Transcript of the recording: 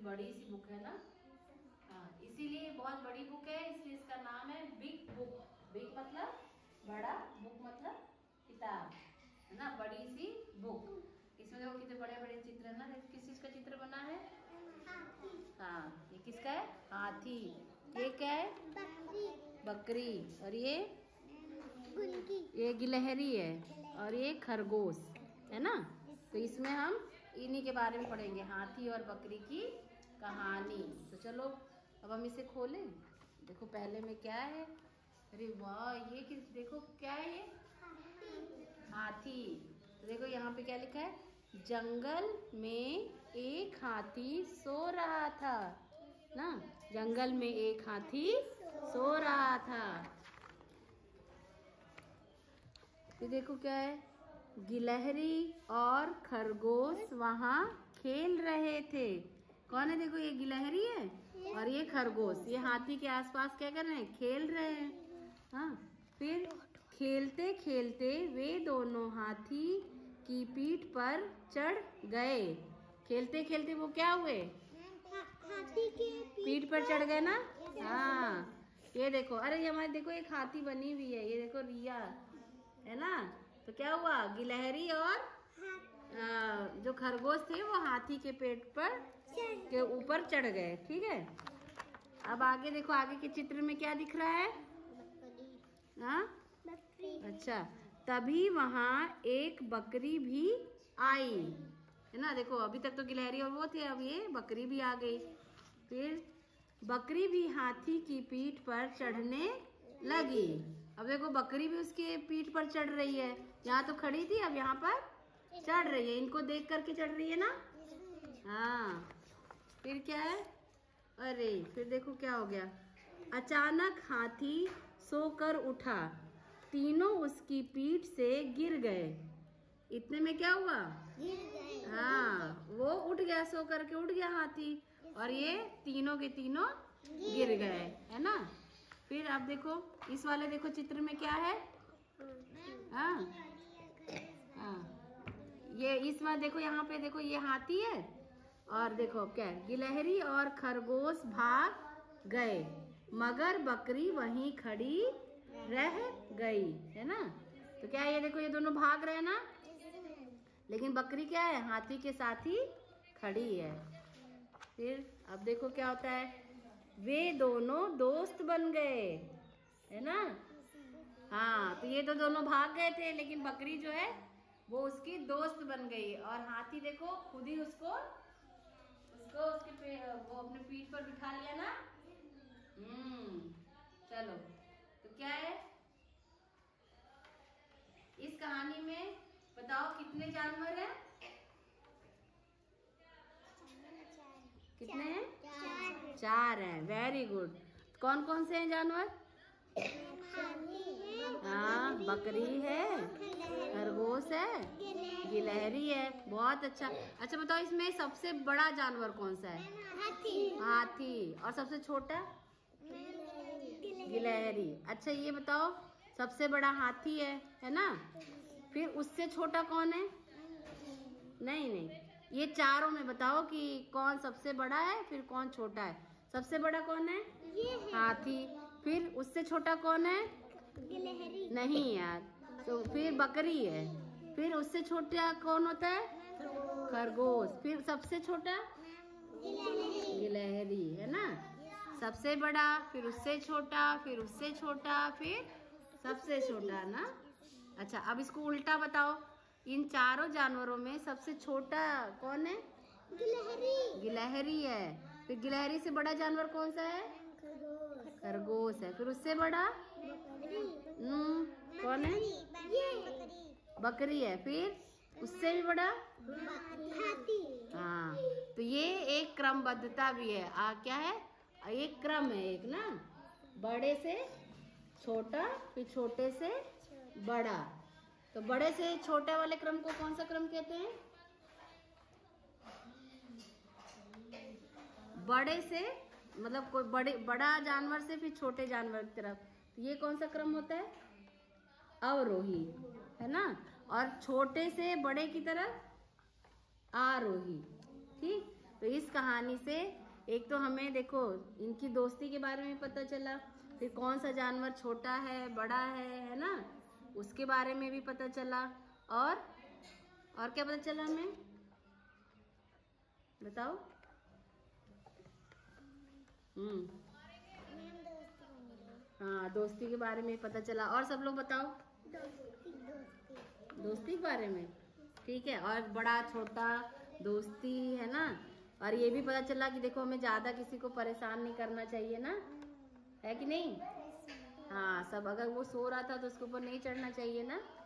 बड़ी सी बुक है ना। हाँ, इसीलिए बहुत बड़ी बुक है, इसलिए इसका नाम है बिग बुक। बिग मतलब बड़ा, बुक मतलब किताब, है ना, बड़ी सी बुक। इसमें देखो कितने बड़े बड़े चित्र है ना। किस चीज का चित्र बना है? हाँ, ये किसका है? हाथी। ये क्या है? बकरी। और ये गिलहरी है। और ये खरगोश है ना। तो इसमें हम इन्हीं के बारे में पढ़ेंगे, हाथी और बकरी की कहानी। तो चलो अब हम इसे खोलें। देखो पहले में क्या है। अरे वाह, ये किस, देखो क्या है ये? हाथी। तो देखो यहाँ पे क्या लिखा है? जंगल में एक हाथी सो रहा था ना। जंगल में एक हाथी सो रहा था। ये देखो क्या है? गिलहरी और खरगोश वहाँ खेल रहे थे। कौन है? देखो ये गिलहरी है और ये खरगोश, ये हाथी के आसपास क्या कर रहे हैं? खेल रहे हैं। हाँ, फिर खेलते खेलते वे दोनों हाथी की पीठ पर चढ़ गए। खेलते खेलते वो क्या हुए? हाथी के पीठ पर चढ़ गए ना। हाँ, ये देखो, अरे ये हमारे देखो एक हाथी बनी हुई है, ये देखो रिया है ना। तो क्या हुआ? गिलहरी और जो खरगोश थे वो हाथी के पेट पर के ऊपर चढ़ गए। ठीक है, अब आगे देखो, आगे के चित्र में क्या दिख रहा है? हाँ, अच्छा, तभी वहाँ एक बकरी भी आई, है ना। देखो अभी तक तो गिलहरी और वो थे, अब ये बकरी भी आ गई। फिर बकरी भी हाथी की पीठ पर चढ़ने लगी। अब देखो बकरी भी उसके पीठ पर चढ़ रही है। यहाँ तो खड़ी थी, अब यहाँ पर चढ़ रही है। इनको देख करके चढ़ रही है ना। हाँ, फिर क्या है? अरे फिर देखो क्या हो गया। अचानक हाथी सोकर उठा, तीनों उसकी पीठ से गिर गए। इतने में क्या हुआ? गिर गए। हाँ, वो उठ गया, सो करके उठ गया हाथी, और ये तीनों के तीनों गिर गए, है ना। फिर आप देखो इस वाले देखो चित्र में क्या है? हाँ, हाँ, ये इस बार देखो यहाँ पे देखो, ये हाथी है और देखो क्या है? गिलहरी और खरगोश भाग गए, मगर बकरी वहीं खड़ी रह गई, है ना। तो क्या है? ये देखो, ये दोनों भाग रहे हैं ना, लेकिन बकरी क्या है? हाथी के साथ ही खड़ी है। फिर अब देखो क्या होता है? वे दोनों दोस्त बन गए, है ना। हाँ, तो ये तो दोनों भाग गए थे, लेकिन बकरी जो है वो उसकी दोस्त बन गई। और हाथी देखो खुद ही उसको वो अपने पीठ पर बिठा लिया ना। चलो, तो क्या है इस कहानी में? बताओ कितने जानवर हैं? कितने हैं? चार हैं। Very good. कौन कौन से हैं जानवर? हाँ, बकरी है, खरगोश है, गिलहरी है। बहुत अच्छा। अच्छा बताओ, इसमें सबसे बड़ा जानवर कौन सा है? हाथी। और सबसे छोटा? गिलहरी। अच्छा ये बताओ, सबसे बड़ा हाथी है ना। फिर उससे छोटा कौन है? नहीं नहीं, ये चारों में बताओ कि कौन सबसे बड़ा है, फिर कौन छोटा है। सबसे बड़ा कौन है? हाथी। फिर उससे छोटा कौन है? गिलहरी। नहीं यार, तो फिर बकरी है। फिर उससे छोटा कौन होता है? खरगोश। फिर सबसे छोटा? गिलहरी, है ना। सबसे बड़ा, फिर उससे छोटा, फिर उससे छोटा, फिर सबसे छोटा ना। अच्छा, अब इसको उल्टा बताओ। इन चारों जानवरों में सबसे छोटा कौन है? गिलहरी। गिलहरी है। फिर गिलहरी से बड़ा जानवर कौन सा है? खरगोश है। फिर उससे बड़ा कौन है? बकरी है। फिर उससे भी बड़ा हाथी। हाँ, तो ये एक क्रमबद्धता भी है। क्या है? एक क्रम है, एक ना, बड़े से छोटा, फिर छोटे से बड़ा। तो बड़े से छोटे वाले क्रम को कौन सा क्रम कहते हैं? बड़े से मतलब कोई बड़ा जानवर से फिर छोटे जानवर की तरफ, तो ये कौन सा क्रम होता है? अवरोही, है ना। और छोटे से बड़े की तरफ आरोही। ठीक, तो इस कहानी से एक तो हमें देखो इनकी दोस्ती के बारे में पता चला, फिर कौन सा जानवर छोटा है बड़ा है ना, उसके बारे में भी पता चला। और क्या पता चला हमें, बताओ। हाँ, दोस्ती के बारे में पता चला। और सब लोग बताओ दोस्ती के बारे में। ठीक है, और बड़ा छोटा दोस्ती है ना। और ये भी पता चला कि देखो हमें ज्यादा किसी को परेशान नहीं करना चाहिए ना, है कि नहीं। हाँ, सब अगर वो सो रहा था तो उसके ऊपर नहीं चढ़ना चाहिए ना।